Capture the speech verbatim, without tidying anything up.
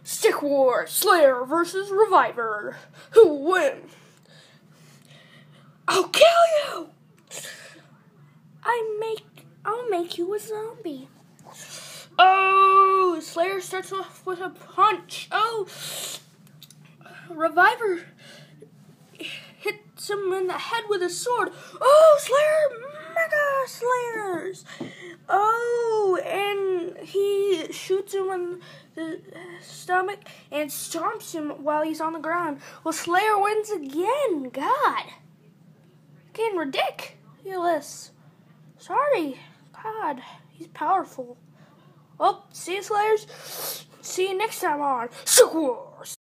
Stick War, Slayer versus Reveiver. Who will win? I'll kill you! I make, I'll make you a zombie. Oh, Slayer starts off with a punch. Oh, Reveiver hits him in the head with a sword. Oh, Slayer, mega Slayers. Oh, and he shoots him in the stomach and stomps him while he's on the ground. Well, Slayer wins again. God. Getting ridiculous. Sorry. God, he's powerful. Well, see you, Slayers. See you next time on Stick War.